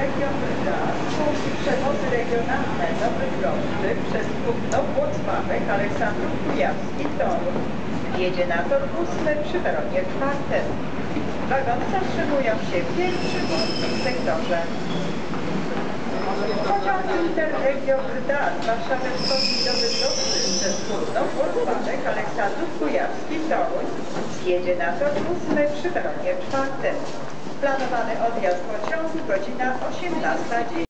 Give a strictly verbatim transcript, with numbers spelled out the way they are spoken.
Region Gdańsk, punkty przewozy regionalne Nowy Groszczyk przez Kupno, Włocławek, Aleksandrów Kujawski, Toruń. Jedzie na tor ósmy przy peronie czwartym. Wagony zatrzymują się w pierwszym wąskim sektorze. Pociąg Interregio Gdańsk, Warszawy Wschodni do Bydgoszczy przez Kupno, Włocławek, Aleksandrów Kujawski, Toruń. Jedzie na tor ósmy przy peronie czwartym. Planowany odjazd pociągu godzina osiemnasta dziesięć.